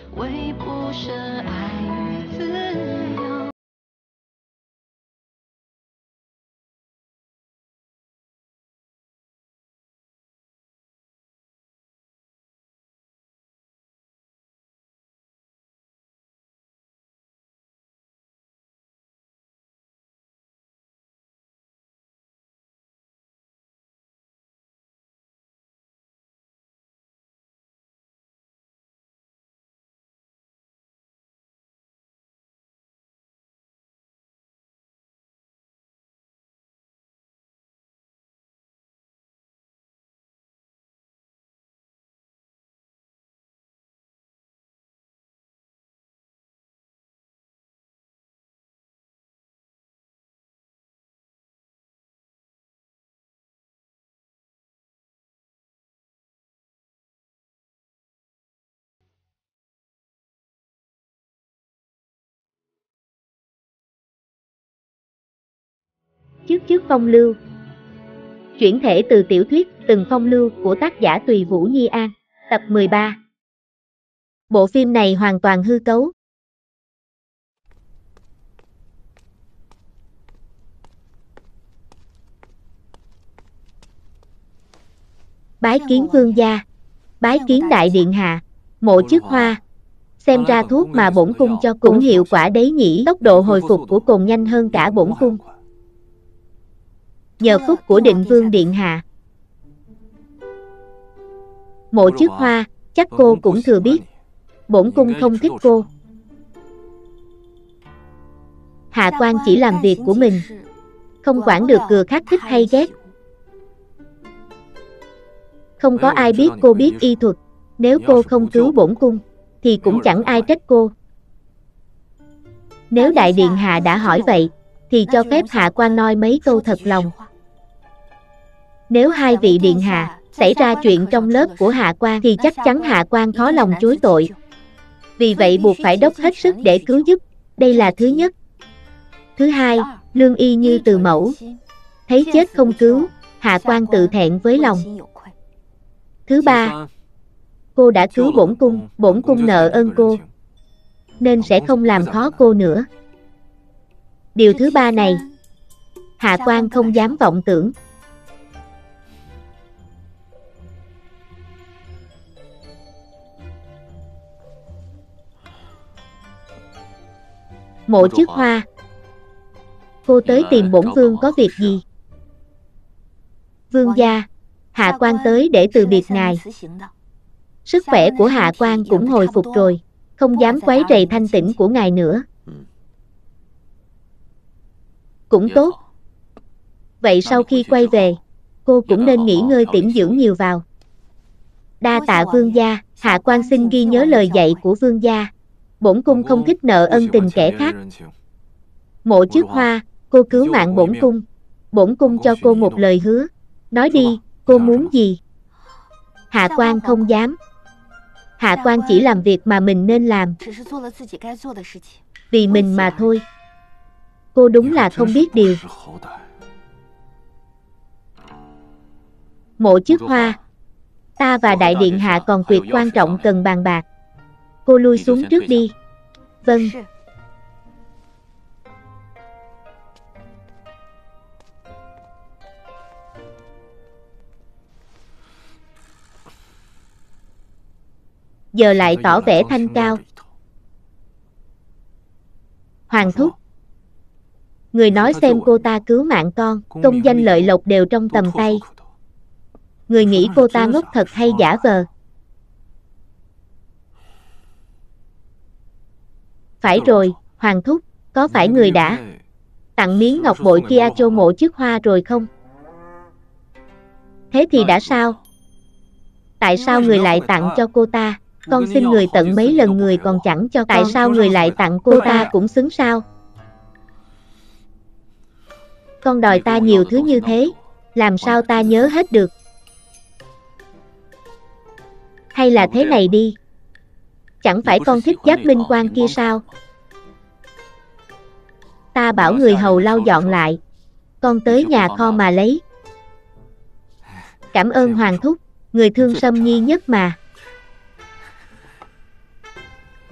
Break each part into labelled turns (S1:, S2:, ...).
S1: 唯不舍爱与自由。
S2: Trước phong lưu. Chuyển thể từ tiểu thuyết Từng phong lưu của tác giả Tùy Vũ Nhi An, tập 13. Bộ phim này hoàn toàn hư cấu. Bái kiến vương gia, bái kiến đại điện hạ, Mộ Chức Hoa. Xem ra thuốc mà bổn cung cho cũng hiệu quả đấy nhỉ. Tốc độ hồi phục của cồn nhanh hơn cả bổn cung. Nhờ phúc của Định Vương điện hạ. Mộ Chức Hoa, chắc cô cũng thừa biết, bổn cung không thích cô. Hạ quan chỉ làm việc của mình, không quản được người khác thích hay ghét. Không có ai biết cô biết y thuật, nếu cô không cứu bổn cung, thì cũng chẳng ai trách cô. Nếu đại điện hạ đã hỏi vậy, thì cho phép hạ quan nói mấy câu thật lòng. Nếu hai vị điện hạ xảy ra chuyện trong lớp của hạ quan thì chắc chắn hạ quan khó lòng chối tội. Vì vậy buộc phải dốc hết sức để cứu giúp, đây là thứ nhất. Thứ hai, lương y như từ mẫu, thấy chết không cứu, hạ quan tự thẹn với lòng. Thứ ba, cô đã cứu bổn cung nợ ơn cô, nên sẽ không làm khó cô nữa. Điều thứ ba này, hạ quan không dám vọng tưởng. Mộ Chức Hoa, cô tới tìm bổn vương có việc gì? Vương gia, hạ quan tới để từ biệt ngài. Sức khỏe của hạ quan cũng hồi phục rồi, không dám quấy rầy thanh tĩnh của ngài nữa. Cũng tốt. Vậy sau khi quay về, cô cũng nên nghỉ ngơi tĩnh dưỡng nhiều vào. Đa tạ vương gia, hạ quan xin ghi nhớ lời dạy của vương gia. Bổn cung không thích nợ ân tình kẻ khác. Mộ Chức Hoa, cô cứu mạng bổn cung cho cô một lời hứa. Nói đi, cô muốn gì? Hạ quan không dám. Hạ quan chỉ làm việc mà mình nên làm. Vì mình mà thôi. Cô đúng là không biết điều. Mộ Chức Hoa, ta và đại điện hạ còn việc quan trọng cần bàn bạc. Cô lui xuống trước đi. Vâng. Giờ lại tỏ vẻ thanh cao. Hoàng thúc, người nói xem cô ta cứu mạng con, công danh lợi lộc đều trong tầm tay. Người nghĩ cô ta ngốc thật hay giả vờ? Phải rồi, Hoàng thúc, có phải người đã tặng miếng ngọc bội kia cho Mộ Chức Hoa rồi không? Thế thì đã sao? Tại sao người lại tặng cho cô ta? Con xin người tận mấy lần người còn chẳng cho con. Tại sao người lại tặng cô ta cũng xứng sao? Con đòi ta nhiều thứ như thế, làm sao ta nhớ hết được? Hay là thế này đi, chẳng phải con thích giáp minh quan kia sao? Ta bảo người hầu lau dọn lại, con tới nhà kho mà lấy. Cảm ơn Hoàng thúc, người thương Sâm Nhi nhất mà.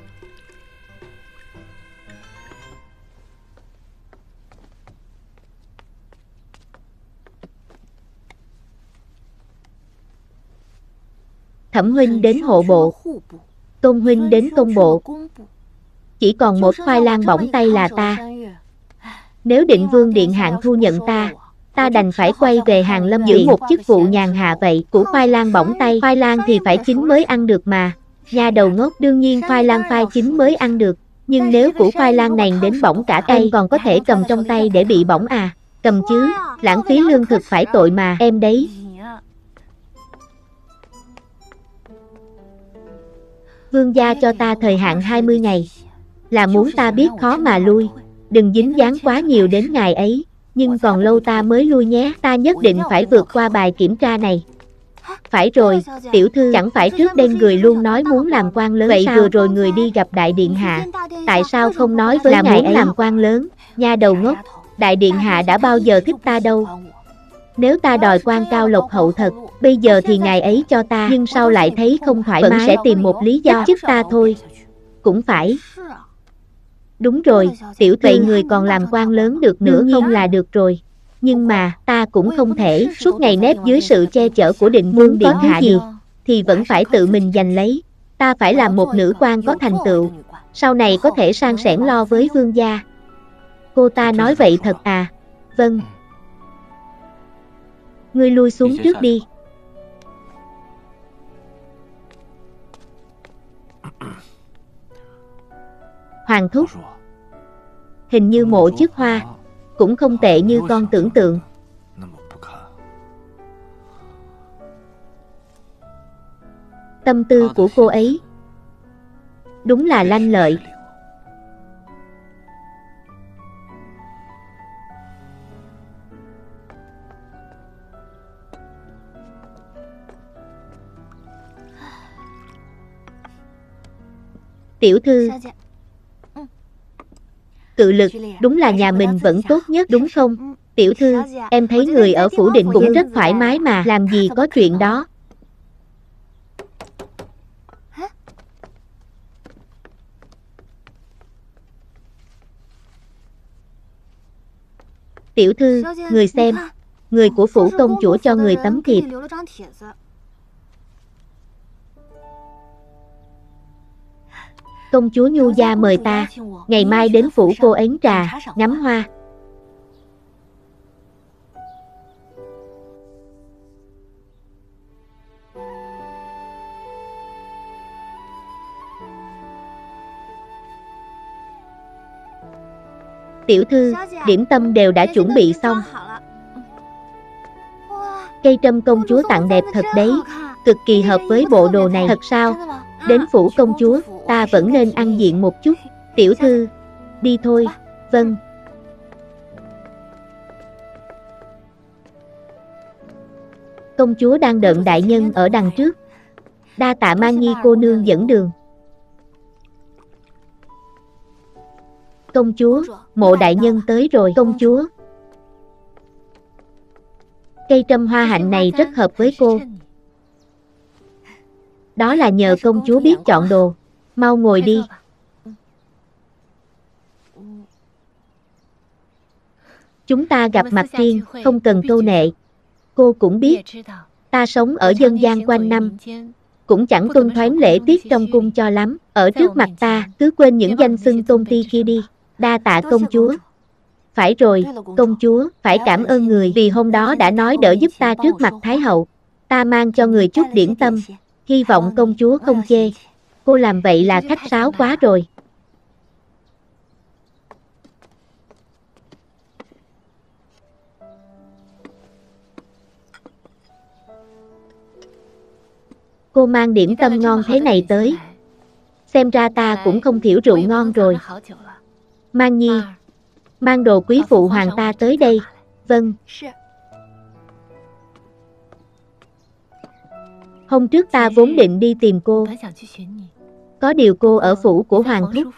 S2: Thẩm huynh đến hộ bộ, Tôn huynh đến công bộ. Chỉ còn một khoai lang bỏng tay là ta. Nếu Định Vương điện hạng thu nhận ta đành phải quay về Hàn Lâm giữ một chức vụ nhàn hạ vậy. Củ khoai lang bỏng tay, khoai lang thì phải chín mới ăn được mà. Nha đầu ngốc, đương nhiên khoai lang phai chín mới ăn được. Nhưng nếu củ khoai lang này đến bỏng cả tay, còn có thể cầm trong tay để bị bỏng à? Cầm chứ, lãng phí lương thực phải tội mà, em đấy. Vương gia cho ta thời hạn 20 ngày. Là muốn ta biết khó mà lui. Đừng dính dáng quá nhiều đến ngày ấy. Nhưng còn lâu ta mới lui nhé. Ta nhất định phải vượt qua bài kiểm tra này. Phải rồi, tiểu thư, chẳng phải trước đây người luôn nói muốn làm quan lớn vậy sao? Vừa rồi người đi gặp đại điện hạ. Tại sao không nói với ngài ấy làm quan lớn? Nha đầu ngốc, đại điện hạ đã bao giờ thích ta đâu. Nếu ta đòi quan cao lộc hậu thật, bây giờ thì ngài ấy cho ta, nhưng sau lại thấy không thoải mái, vẫn sẽ tìm một lý do chức ta thôi. Cũng phải. Đúng rồi, tiểu vậy người còn làm quan lớn được nữa không là được rồi. Nhưng mà, ta cũng không thể suốt ngày nép dưới sự che chở của Định Vương điện hạ được, thì vẫn phải tự mình giành lấy. Ta phải làm một nữ quan có thành tựu, sau này có thể san sẻn lo với vương gia. Cô ta nói vậy thật à? Vâng. Ngươi lui xuống trước đi. Hoàng thúc, hình như Mộ Chức Hoa cũng không tệ như con tưởng tượng. Tâm tư của cô ấy đúng là lanh lợi. Tiểu thư, cự lực đúng là nhà mình vẫn tốt nhất đúng không? Tiểu thư, em thấy người ở phủ Định cũng rất thoải mái mà, làm gì có chuyện đó. Tiểu thư, người xem, người của phủ công chúa cho người tấm thiệp. Công chúa Nhu Gia mời ta, ngày mai đến phủ cô ến trà, ngắm hoa. Tiểu thư, điểm tâm đều đã chuẩn bị xong. Cây trâm công chúa tặng đẹp thật đấy, cực kỳ hợp với bộ đồ này. Thật sao? Đến phủ công chúa, ta vẫn nên ăn diện một chút. Tiểu thư, đi thôi. Vâng. Công chúa đang đợi đại nhân ở đằng trước. Đa tạ Mang Nhi cô nương dẫn đường. Công chúa, Mộ đại nhân tới rồi. Công chúa, cây trâm hoa hạnh này rất hợp với cô. Đó là nhờ công chúa biết chọn đồ. Mau ngồi đi. Chúng ta gặp mặt riêng, không cần câu nệ. Cô cũng biết, ta sống ở dân gian quanh năm, cũng chẳng tuân thoáng lễ tiết trong cung cho lắm. Ở trước mặt ta, cứ quên những danh xưng tôn ti kia đi. Đa tạ công chúa. Phải rồi, công chúa, phải cảm ơn người vì hôm đó đã nói đỡ giúp ta trước mặt Thái hậu. Ta mang cho người chút điểm tâm, hy vọng công chúa không chê. Cô làm vậy là khách sáo quá rồi. Cô mang điểm tâm ngon thế này tới. Xem ra ta cũng không thiểu rượu ngon rồi. Mang Nhi, mang đồ quý phụ hoàng ta tới đây. Vâng. Hôm trước ta vốn định đi tìm cô. Có điều cô ở phủ của hoàng thúc.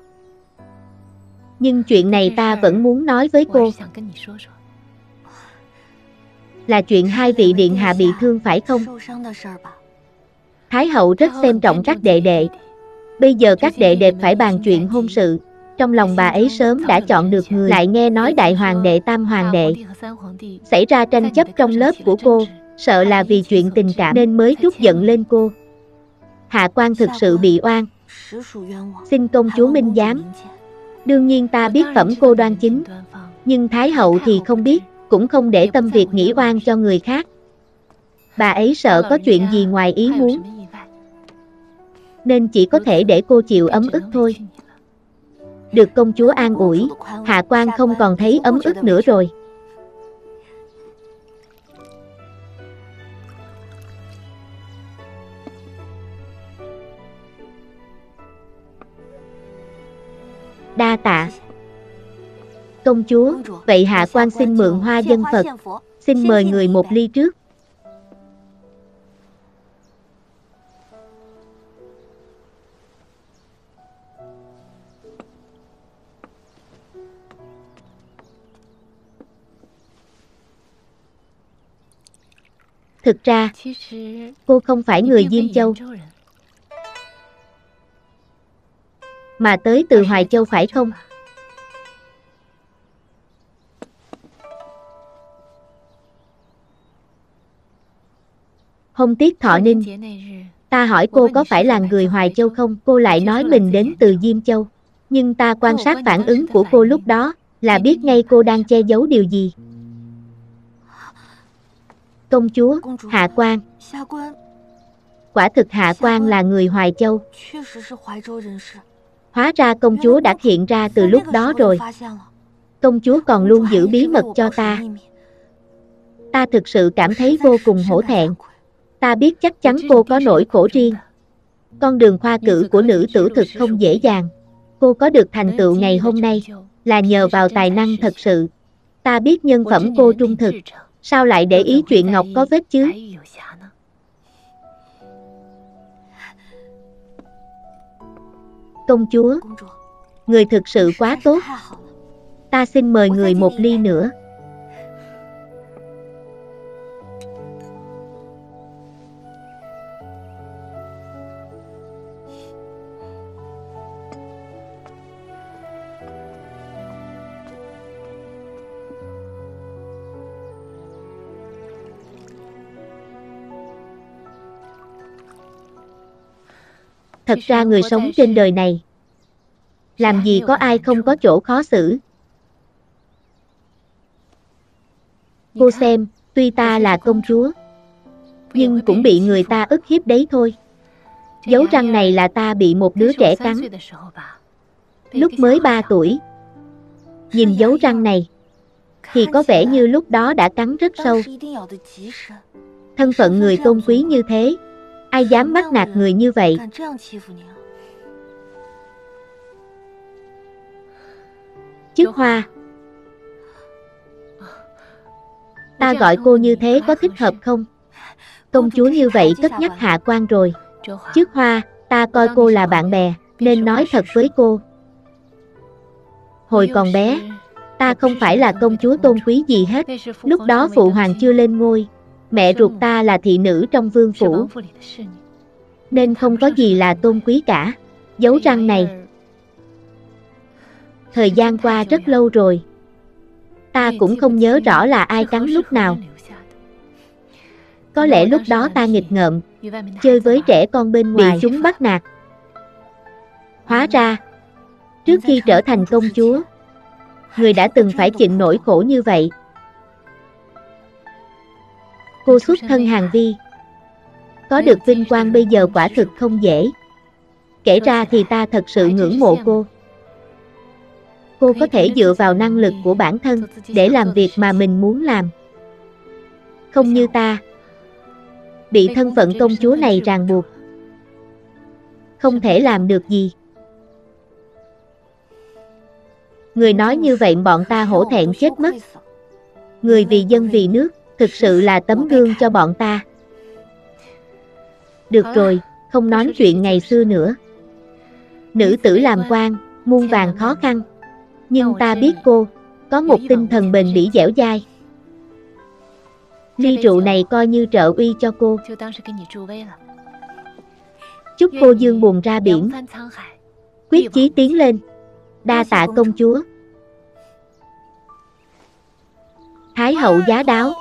S2: Nhưng chuyện này ta vẫn muốn nói với cô. Là chuyện hai vị điện hạ bị thương phải không? Thái hậu rất xem trọng các đệ đệ. Bây giờ các đệ đệ phải bàn chuyện hôn sự. Trong lòng bà ấy sớm đã chọn được người. Lại nghe nói đại hoàng đệ tam hoàng đệ xảy ra tranh chấp trong lớp của cô. Sợ là vì chuyện tình cảm nên mới trút giận lên cô. Hạ quan thực sự bị oan. Xin công chúa minh giám. Đương nhiên ta biết phẩm cô đoan chính, nhưng Thái hậu thì không biết, cũng không để tâm việc nghĩ oan cho người khác. Bà ấy sợ có chuyện gì ngoài ý muốn, nên chỉ có thể để cô chịu ấm ức thôi. Được công chúa an ủi, hạ quan không còn thấy ấm ức nữa rồi. Đa tạ. Công chúa, vậy hạ quan xin mượn hoa dân Phật. Xin mời người một ly trước. Thực ra, cô không phải người Diêm Châu, mà tới từ Hoài Châu phải không? Hôm Tiết Thọ Ninh, ta hỏi cô có phải là người Hoài Châu không, cô lại nói mình đến từ Diêm Châu. Nhưng ta quan sát phản ứng của cô lúc đó, là biết ngay cô đang che giấu điều gì. Công chúa, hạ quan. Quả thực hạ quan là người Hoài Châu. Hóa ra công chúa đã hiện ra từ lúc đó rồi. Công chúa còn luôn giữ bí mật cho ta. Ta thực sự cảm thấy vô cùng hổ thẹn. Ta biết chắc chắn cô có nỗi khổ riêng. Con đường khoa cử của nữ tử thực không dễ dàng. Cô có được thành tựu ngày hôm nay là nhờ vào tài năng thật sự. Ta biết nhân phẩm cô trung thực, sao lại để ý chuyện ngọc có vết chứ? Công chúa, người thực sự quá tốt. Ta xin mời người một ly nữa. Thật ra người sống trên đời này, làm gì có ai không có chỗ khó xử. Cô xem, tuy ta là công chúa, nhưng cũng bị người ta ức hiếp đấy thôi. Dấu răng này là ta bị một đứa trẻ cắn lúc mới 3 tuổi. Nhìn dấu răng này, thì có vẻ như lúc đó đã cắn rất sâu. Thân phận người tôn quý như thế, ai dám bắt nạt người như vậy? Chức Hoa, ta gọi cô như thế có thích hợp không? Công chúa như vậy cất nhắc hạ quan rồi. Chức Hoa, ta coi cô là bạn bè, nên nói thật với cô. Hồi còn bé, ta không phải là công chúa tôn quý gì hết. Lúc đó phụ hoàng chưa lên ngôi, mẹ ruột ta là thị nữ trong vương phủ, nên không có gì là tôn quý cả. Dấu răng này, thời gian qua rất lâu rồi, ta cũng không nhớ rõ là ai cắn lúc nào. Có lẽ lúc đó ta nghịch ngợm, chơi với trẻ con bên ngoài, bị chúng bắt nạt. Hóa ra, trước khi trở thành công chúa, người đã từng phải chịu nỗi khổ như vậy. Cô xuất thân Hàn Vi, có được vinh quang bây giờ quả thực không dễ. Kể ra thì ta thật sự ngưỡng mộ cô. Cô có thể dựa vào năng lực của bản thân để làm việc mà mình muốn làm. Không như ta, bị thân phận công chúa này ràng buộc, không thể làm được gì. Người nói như vậy bọn ta hổ thẹn chết mất. Người vì dân vì nước, thực sự là tấm gương cho bọn ta. Được rồi, không nói chuyện ngày xưa nữa. Nữ tử làm quan, muôn vàn khó khăn. Nhưng ta biết cô, có một tinh thần bền bỉ dẻo dai. Ly rượu này coi như trợ uy cho cô. Chúc cô dương buồn ra biển, quyết chí tiến lên. Đa tạ công chúa. Thái hậu giá đáo.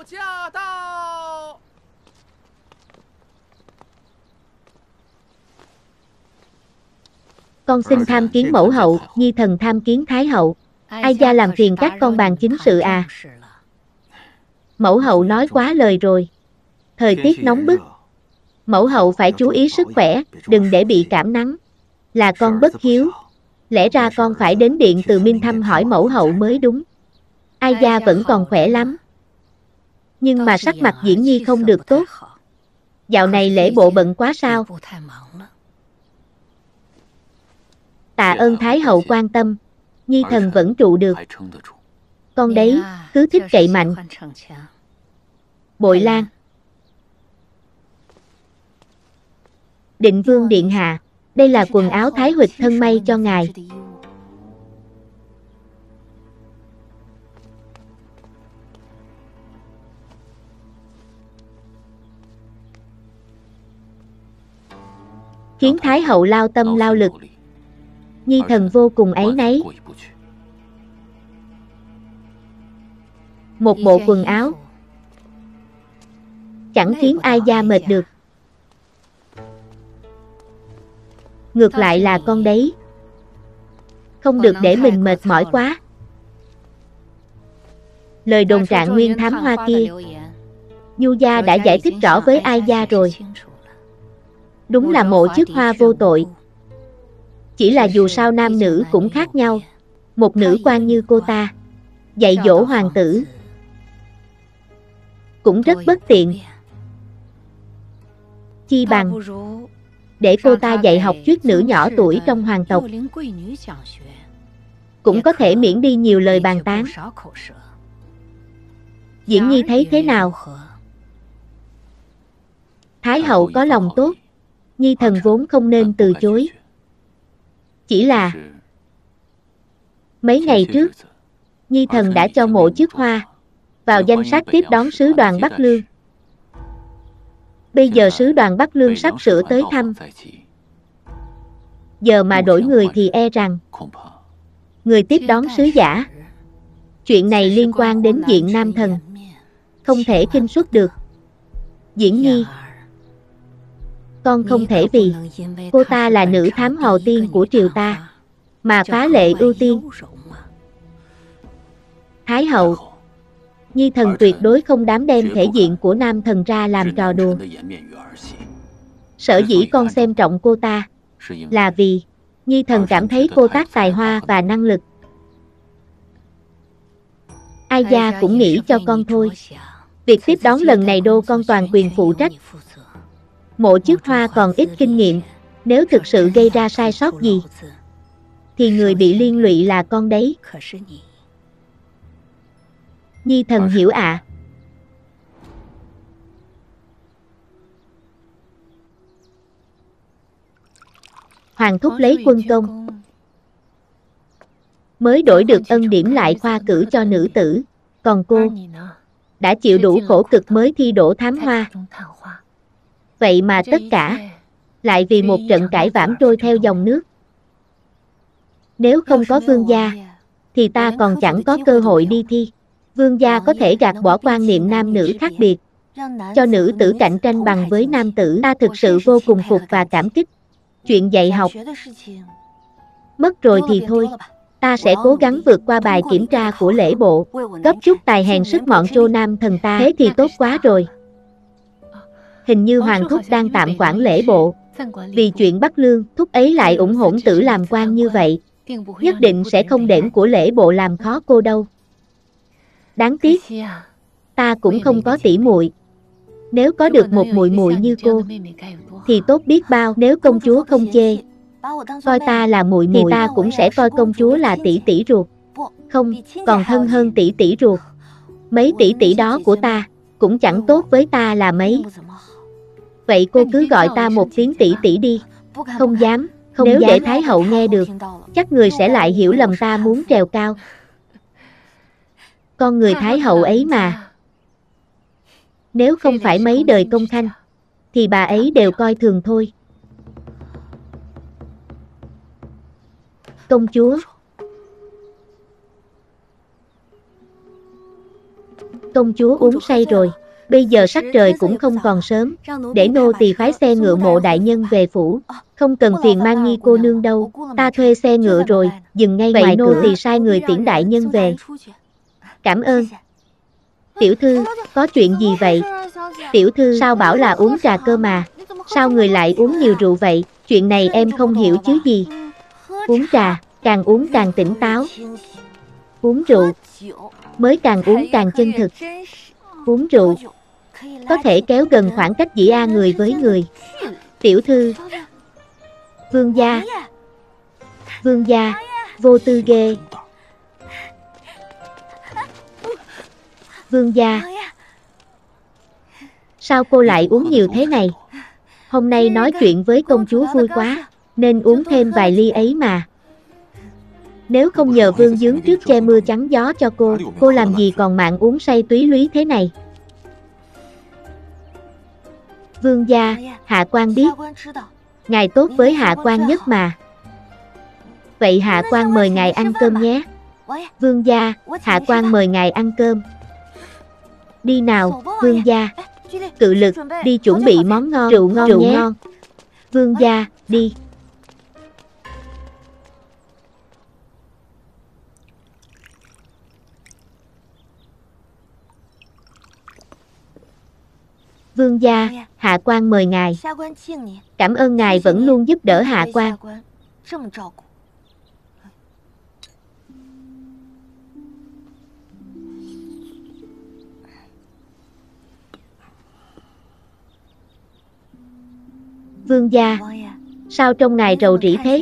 S2: Con xin tham kiến mẫu hậu, nhi thần tham kiến thái hậu. Ai gia làm phiền các con bàn chính sự à? Mẫu hậu nói quá lời rồi. Thời tiết nóng bức. Mẫu hậu phải chú ý sức khỏe, đừng để bị cảm nắng. Là con bất hiếu. Lẽ ra con phải đến điện Từ Minh thăm hỏi mẫu hậu mới đúng. Ai gia vẫn còn khỏe lắm. Nhưng mà sắc mặt Diễn Nhi không được tốt. Dạo này lễ bộ bận quá sao? Tạ ơn Thái hậu quan tâm. Nhi thần vẫn trụ được. Con đấy, cứ thích cậy mạnh. Bội Lan. Định Vương điện hạ, đây là quần áo Thái huynh thân may cho ngài. Khiến Thái hậu lao tâm lao lực. Nhi thần vô cùng áy náy. Một bộ quần áo chẳng khiến ai gia mệt được. Ngược lại là con đấy. Không được để mình mệt mỏi quá. Lời đồn trạng nguyên thám hoa kia, Nhu gia đã giải thích rõ với Ai gia rồi. Đúng là Mộ Chức Hoa vô tội. Chỉ là dù sao nam nữ cũng khác nhau. Một nữ quan như cô ta dạy dỗ hoàng tử cũng rất bất tiện. Chi bằng để cô ta dạy học thuyết nữ nhỏ tuổi trong hoàng tộc, cũng có thể miễn đi nhiều lời bàn tán. Diễn Nhi thấy thế nào? Thái hậu có lòng tốt, Nhi thần vốn không nên từ chối. Chỉ là mấy ngày trước, Nhi thần đã cho Mộ Chức Hoa vào danh sách tiếp đón sứ đoàn Bắc Lương. Bây giờ sứ đoàn Bắc Lương sắp sửa tới thăm. Giờ mà đổi người thì e rằng người tiếp đón sứ giả. Chuyện này liên quan đến Diện Nam Thần, không thể khinh suất được. Diễn Nhi, con không thể vì cô ta là nữ thám hầu tiên của triều ta mà phá lệ ưu tiên. Thái hậu, Nhi thần tuyệt đối không dám đem thể diện của Nam Thần ra làm trò đùa. Sở dĩ con xem trọng cô ta là vì Nhi thần cảm thấy cô tác tài hoa và năng lực. Ai gia cũng nghĩ cho con thôi. Việc tiếp đón lần này đô con toàn quyền phụ trách. Mộ Chức Hoa còn ít kinh nghiệm, nếu thực sự gây ra sai sót gì thì người bị liên lụy là con đấy. Nhi thần hiểu ạ. Hoàng thúc lấy quân công, mới đổi được ân điểm lại khoa cử cho nữ tử. Còn cô đã chịu đủ khổ cực mới thi đỗ thám hoa. Vậy mà tất cả lại vì một trận cãi vãn trôi theo dòng nước. Nếu không có vương gia thì ta còn chẳng có cơ hội đi thi. Vương gia có thể gạt bỏ quan niệm nam nữ khác biệt, cho nữ tử cạnh tranh bằng với nam tử. Ta thực sự vô cùng phục và cảm kích. Chuyện dạy học mất rồi thì thôi. Ta sẽ cố gắng vượt qua bài kiểm tra của lễ bộ, cấp chút tài hèn sức mọn cho Nam Thần ta. Thế thì tốt quá rồi. Hình như Hoàng thúc đang tạm quản lễ bộ. Vì chuyện Bắc Lương, thúc ấy lại ủng hỗn tử làm quan như vậy. Nhất định sẽ không để của lễ bộ làm khó cô đâu. Đáng tiếc, ta cũng không có tỷ muội. Nếu có được một muội muội như cô thì tốt biết bao. Nếu công chúa không chê coi ta là muội muội thì ta cũng sẽ coi công chúa là tỷ tỷ ruột. Không, còn thân hơn tỷ tỷ ruột. Mấy tỷ tỷ đó của ta cũng chẳng tốt với ta là mấy. Vậy cô cứ gọi ta một tiếng tỷ tỷ đi. Không dám, nếu để Thái hậu nghe được, chắc người sẽ lại hiểu lầm ta muốn trèo cao. Con người Thái hậu ấy mà, nếu không phải mấy đời công khanh thì bà ấy đều coi thường thôi. Công chúa, công chúa uống say rồi. Bây giờ sắc trời cũng không còn sớm, để nô tỳ phái xe ngựa Mộ đại nhân về phủ. Không cần phiền Mang Nhi cô nương đâu, ta thuê xe ngựa rồi, dừng ngay ngoài cửa. Vậy nô tỳ sai người tiễn đại nhân về. Cảm ơn. Tiểu thư, có chuyện gì vậy? Tiểu thư sao bảo là uống trà cơ mà, sao người lại uống nhiều rượu vậy? Chuyện này em không hiểu chứ gì. Uống trà, càng uống càng tỉnh táo. Uống rượu, mới càng uống càng chân thực. Uống rượu, có thể kéo gần khoảng cách giữa người với người. Tiểu thư, vương gia, vô tư ghê. Vương gia, sao cô lại uống nhiều thế này? Hôm nay nói chuyện với công chúa vui quá, nên uống thêm vài ly ấy mà. Nếu không nhờ Vương Dướng trước che mưa chắn gió cho cô làm gì còn mạng uống say túy lúy thế này? Vương gia, hạ quan biết. Ngài tốt với hạ quan nhất mà. Vậy hạ quan mời ngài ăn cơm nhé. Vương gia, hạ quan mời ngài ăn cơm. Đi nào, vương gia. Cự lực, đi chuẩn bị món ngon, rượu ngon. Vương gia, đi. Vương gia, hạ quan mời ngài. Cảm ơn ngài vẫn luôn giúp đỡ hạ quan. Vương gia, sao trong ngài rầu rĩ thế?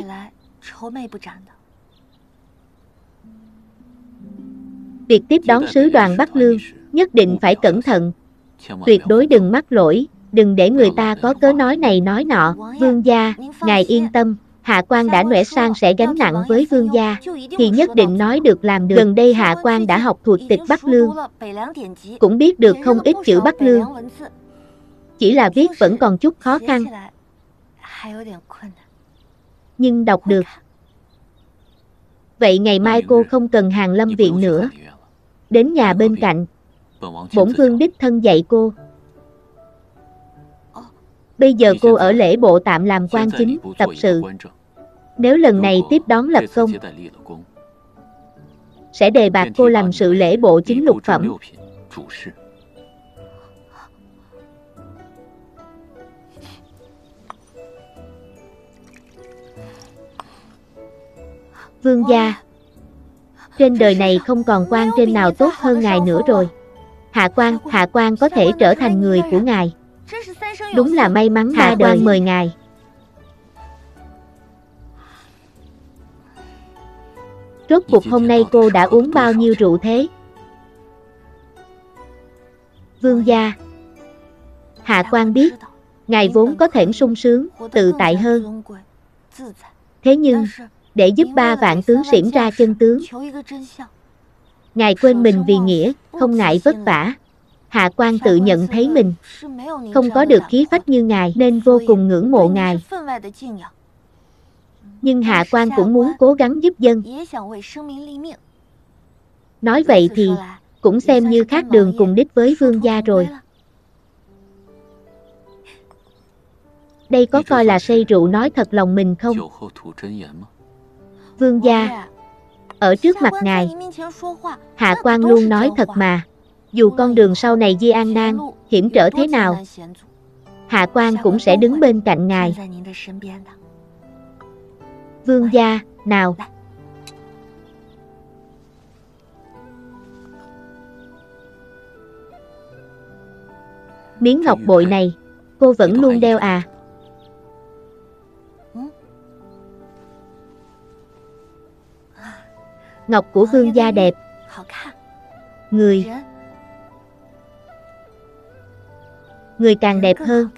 S2: Việc tiếp đón sứ đoàn Bắc Lương, nhất định phải cẩn thận. Tuyệt đối đừng mắc lỗi, đừng để người ta có cớ nói này nói nọ. Vương gia, ngài yên tâm, hạ quan đã nể sang sẽ gánh nặng với vương gia, thì nhất định nói được làm được. Gần đây hạ quan đã học thuộc tịch Bắc Lương, cũng biết được không ít chữ Bắc Lương. Chỉ là viết vẫn còn chút khó khăn, nhưng đọc được. Vậy ngày mai cô không cần Hàn Lâm viện nữa, đến nhà bên cạnh, bổn vương đích thân dạy cô. Bây giờ cô ở lễ bộ tạm làm quan chính, tập sự. Nếu lần này tiếp đón lập công, sẽ đề bạt cô làm sự lễ bộ chính lục phẩm. Vương gia, trên đời này không còn quan trên nào tốt hơn ngài nữa rồi. Hạ quan có thể trở thành người của ngài. Đúng là may mắn hạ quan mời ngài. Rốt cuộc hôm nay cô đã uống bao nhiêu rượu thế? Vương gia, hạ quan biết, ngài vốn có thể sung sướng, tự tại hơn. Thế nhưng, để giúp 3 vạn tướng xiển ra chân tướng, ngài quên mình vì nghĩa, không ngại vất vả. Hạ quan tự nhận thấy mình không có được khí phách như ngài, nên vô cùng ngưỡng mộ ngài. Nhưng hạ quan cũng muốn cố gắng giúp dân. Nói vậy thì cũng xem như khác đường cùng đích với vương gia rồi. Đây có coi là say rượu nói thật lòng mình không? Vương gia, ở trước mặt ngài, hạ quan luôn nói thật mà. Dù con đường sau này di an nan, hiểm trở thế nào, hạ quan cũng sẽ đứng bên cạnh ngài. Vương gia, nào. Miếng ngọc bội này, cô vẫn luôn đeo à? Ngọc của vương gia đẹp. Người càng đẹp hơn.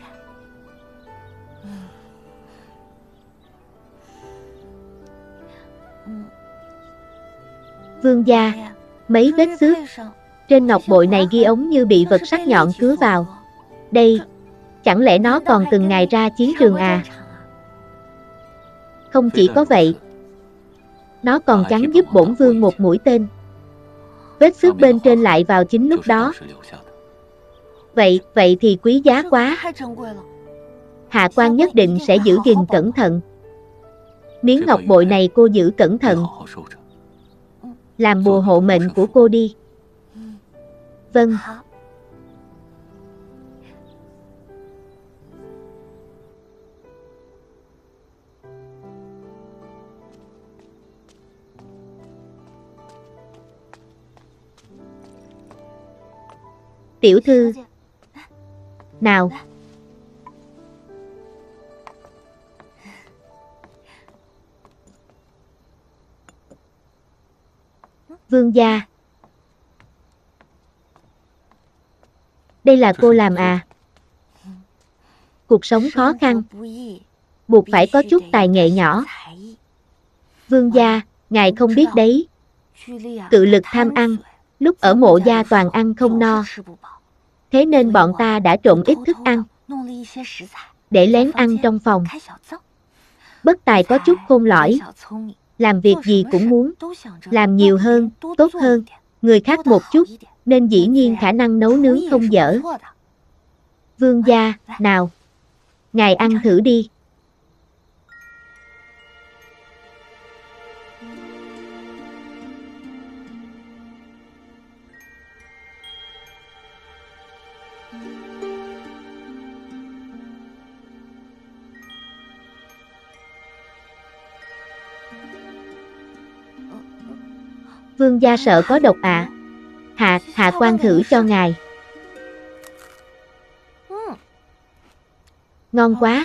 S2: Vương gia, mấy vết xước trên ngọc bội này ghi ống như bị vật sắc nhọn cứa vào. Đây, chẳng lẽ nó còn từng ngày ra chiến trường à? Không chỉ có vậy, nó còn chắn giúp bổn vương một mũi tên. Vết xước bên trên lại vào chính lúc đó. Vậy thì quý giá quá. Hạ quan nhất định sẽ giữ gìn cẩn thận. Miếng ngọc bội này cô giữ cẩn thận. Làm bùa hộ mệnh của cô đi. Vâng. Tiểu thư. Nào. Vương gia. Đây là cô làm à? Cuộc sống khó khăn, buộc phải có chút tài nghệ nhỏ. Vương gia, ngài không biết đấy. Cự lực tham ăn, lúc ở Mộ gia toàn ăn không no. Thế nên bọn ta đã trộn ít thức ăn, để lén ăn trong phòng. Bất tài có chút khôn lỏi, làm việc gì cũng muốn làm nhiều hơn, tốt hơn người khác một chút, nên dĩ nhiên khả năng nấu nướng không dở. Vương gia, nào, ngài ăn thử đi. Vương gia sợ có độc ạ. Hạ quan thử cho ngài. Ngon quá.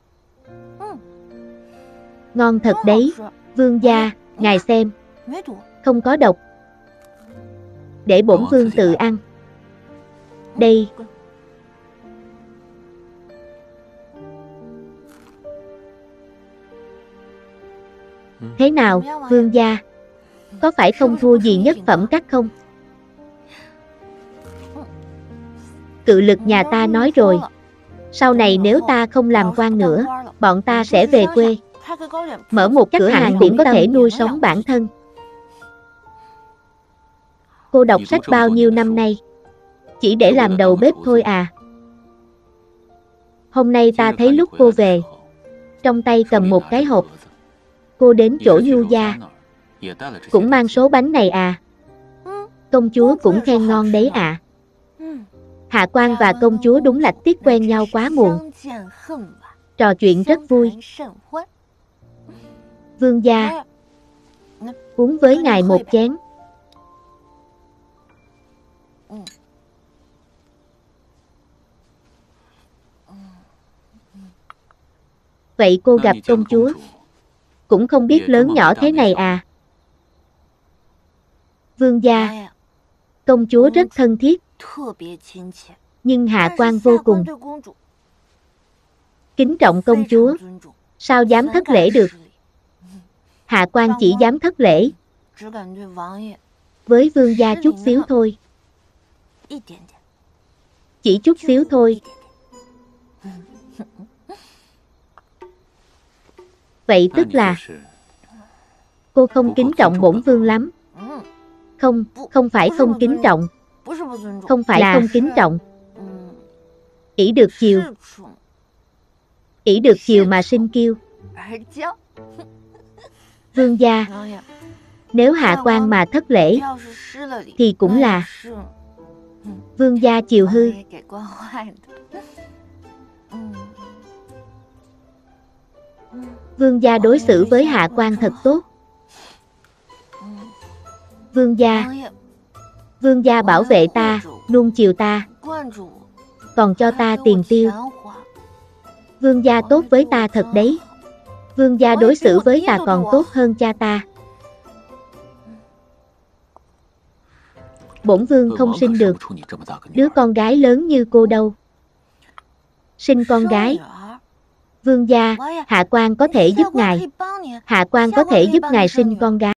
S2: Ngon thật đấy. Vương gia, ngài xem. Không có độc. Để bổn vương tự ăn. Đây. Thế nào, vương gia? Có phải không thua gì nhất phẩm các không? Cự lực nhà ta nói rồi. Sau này nếu ta không làm quan nữa, bọn ta sẽ về quê. Mở một cửa hàng điểm có thể nuôi sống bản thân. Cô đọc sách bao nhiêu năm nay? Chỉ để làm đầu bếp thôi à? Hôm nay ta thấy lúc cô về, trong tay cầm một cái hộp. Cô đến chỗ Nhu gia, cũng mang số bánh này à? Công chúa cũng khen ngon đấy à? Hạ quan và công chúa đúng lạch tiếc quen nhau quá muộn. Trò chuyện rất vui. Vương gia, uống với ngài một chén. Vậy cô gặp công chúa, cũng không biết lớn nhỏ thế này à? Vương gia, công chúa rất thân thiết, nhưng hạ quan vô cùng kính trọng công chúa, sao dám thất lễ được? Hạ quan chỉ dám thất lễ với vương gia chút xíu thôi. Chỉ chút xíu thôi. Vậy tức là cô không kính trọng bổn vương lắm. Không, không phải không kính trọng. Không phải không kính trọng. Ỷ được chiều. Ỷ được chiều mà sinh kiêu. Vương gia, nếu hạ quan mà thất lễ, thì cũng là vương gia chiều hư. Vương gia đối xử với hạ quan thật tốt. Vương gia bảo vệ ta, nuông chiều ta, còn cho ta tiền tiêu. Vương gia tốt với ta thật đấy. Vương gia đối xử với ta còn tốt hơn cha ta. Bổn vương không sinh được đứa con gái lớn như cô đâu. Sinh con gái. Vương gia, hạ quan có thể giúp ngài. Hạ quan có thể giúp ngài sinh con gái.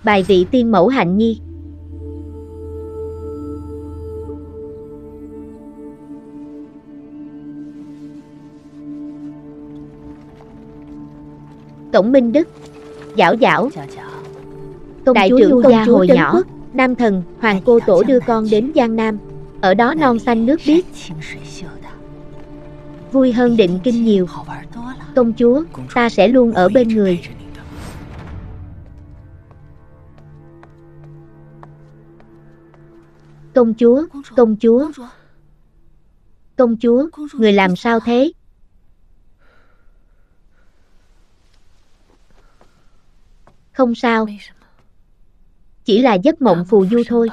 S2: Bài vị tiên mẫu hạnh nhi. Cổng Minh Đức. Giảo giảo. Công chúa Nhu gia hồi nhỏ, Nam thần, hoàng cô tổ đưa con đến Giang Nam. Ở đó non xanh nước biếc, vui hơn Định Kinh nhiều. Công chúa, ta sẽ luôn ở bên người. Công chúa, công chúa. Công chúa, người làm sao thế? Không sao. Chỉ là giấc mộng phù du thôi.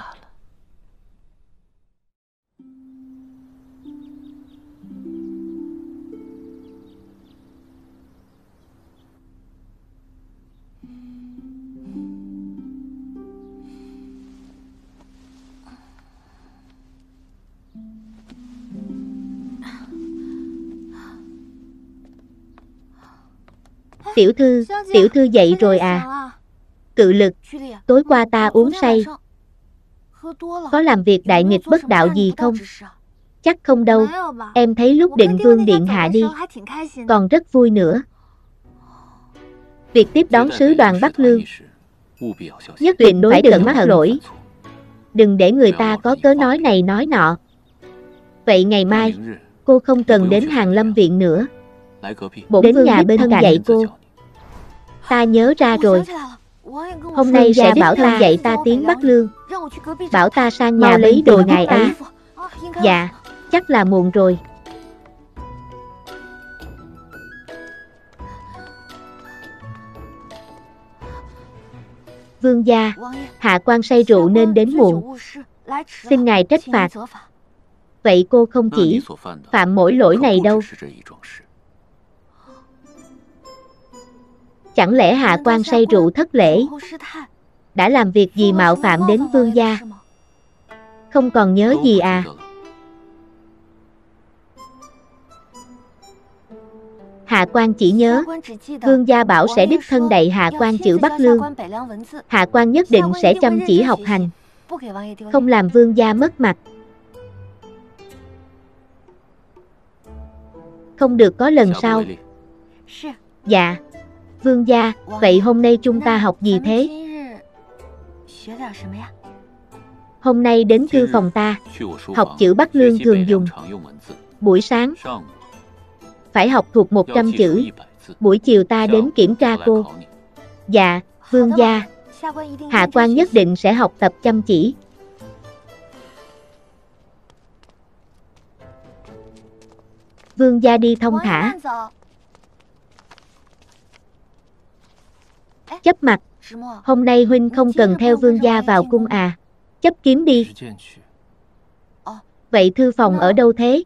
S2: Tiểu thư dậy rồi à? Cự lực, tối qua ta uống say. Có làm việc đại nghịch bất đạo gì không? Chắc không đâu. Em thấy lúc Định Vương điện hạ đi, còn rất vui nữa. Việc tiếp đón sứ đoàn Bắc Lương, nhất định phải đừng mắc lỗi. Đừng để người ta có cớ nói này nói nọ. Vậy ngày mai, cô không cần đến Hàn Lâm viện nữa. Bổn vương nhà bên thân dạy cô. Ta nhớ ra rồi. Hôm nay sẽ bảo ta dạy ta tiếng Bắc Lương. Bảo ta sang nhà lấy đồ ngài ấy. Dạ, chắc là muộn rồi. Vương gia, hạ quan say rượu nên đến muộn. Xin ngài trách phạt. Vậy cô không chỉ phạm mỗi lỗi này đâu. Chẳng lẽ hạ quan say rượu thất lễ, đã làm việc gì mạo phạm đến vương gia? Không còn nhớ gì à? Hạ quan chỉ nhớ, vương gia bảo sẽ đích thân đậy hạ quan chữ Bắc Lương. Hạ quan nhất định sẽ chăm chỉ học hành, không làm vương gia mất mặt. Không được có lần sau. Dạ. Vương gia, vậy hôm nay chúng ta học gì thế? Hôm nay đến thư phòng ta, học chữ Bắc Lương thường dùng. Buổi sáng, phải học thuộc 100 chữ. Buổi chiều ta đến kiểm tra cô. Dạ, vương gia, hạ quan nhất định sẽ học tập chăm chỉ. Vương gia đi thong thả. Chấp mặt, hôm nay huynh không cần theo vương gia vào cung à? Chấp kiếm đi. Vậy thư phòng ở đâu thế?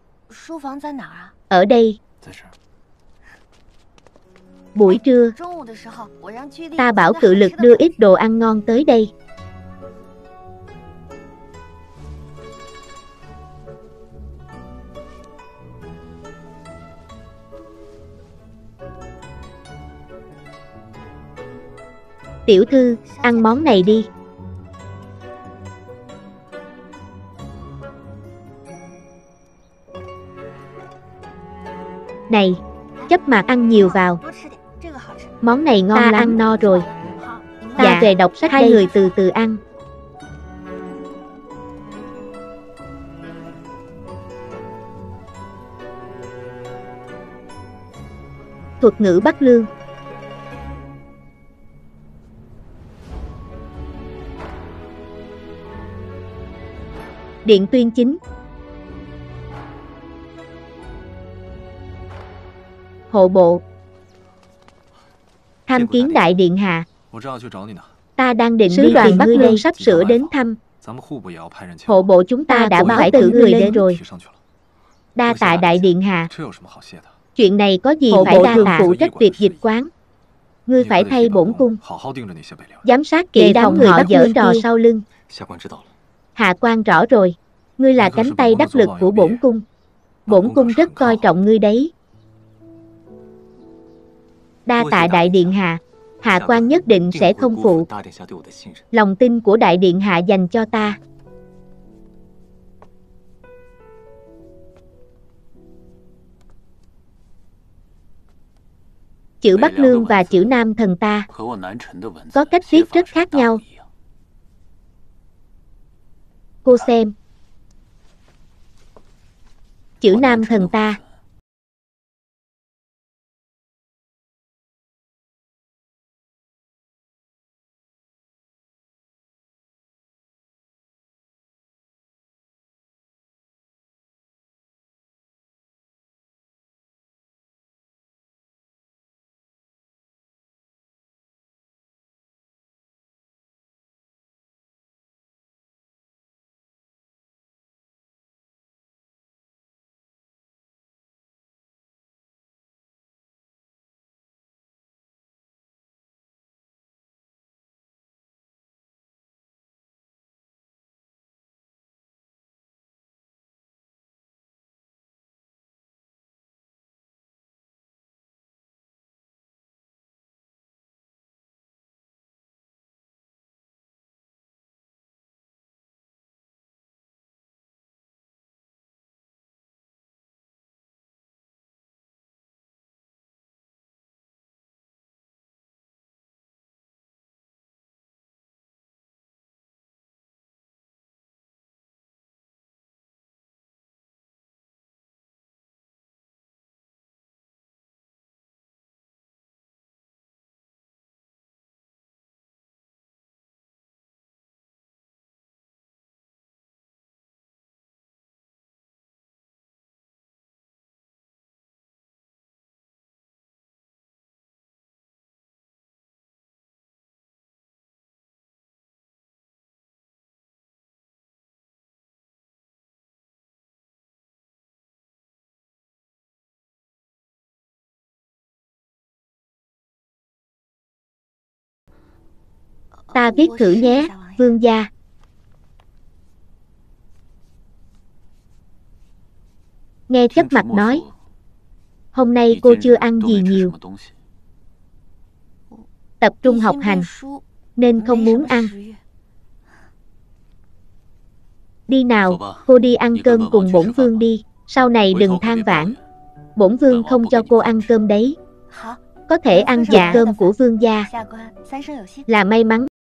S2: Ở đây. Buổi trưa, ta bảo cự lực đưa ít đồ ăn ngon tới đây. Tiểu thư, ăn món này đi. Này, chấp mặt ăn nhiều vào. Món này ngon lắm. Ăn no rồi. Ta về đọc sách. Hai người từ từ ăn. Thuật ngữ Bắc Lương. Điện tuyên chính. Hộ bộ. Tham kiến đại điện hạ. Ta đang định đi tìm Bắc Lương sắp sửa đến thăm. Hộ bộ chúng ta đã bảo cử người đến rồi. Đa tạ đại điện hạ. Chuyện này có gì phải đa tạ, phụ trách việc dịch quán. Ngươi phải thay bổn cung giám sát kỹ đám người Bắc giở trò sau lưng. Hạ quan rõ rồi. Ngươi là cánh tay đắc lực của bổn cung. Bổn cung rất coi trọng ngươi đấy. Đa tạ đại điện hạ. hạ quan nhất định sẽ không phụ lòng tin của đại điện hạ dành cho ta. Chữ Bắc Lương và chữ Nam Thần ta có cách viết rất khác nhau. Cô xem. Chữ Nam Thần ta viết thử nhé, vương gia. Nghe chấp mặt nói, hôm nay cô chưa ăn gì nhiều. Tập trung học hành, nên không muốn ăn. Đi nào, cô đi ăn cơm cùng bổn vương đi. Sau này đừng than vãn. Bổn vương không cho cô ăn cơm đấy. Có thể ăn dạ cơm của vương gia là may mắn.